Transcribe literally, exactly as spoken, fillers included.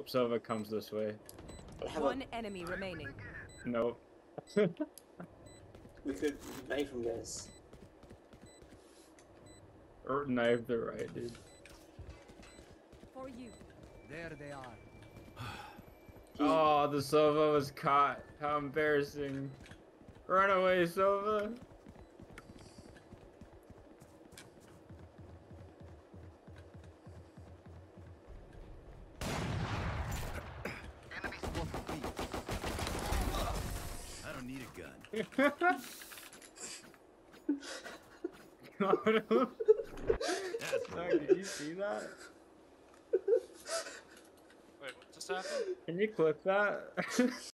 Sova comes this way. One enemy remaining. Nope. We could knife him, guys. Or knife the right, dude. For you. There they are. Oh, the Sova was caught. How embarrassing. Run away, Sova. I don't need a gun. Got him. Dog, did you see that? Wait, what just happened? Can you clip that?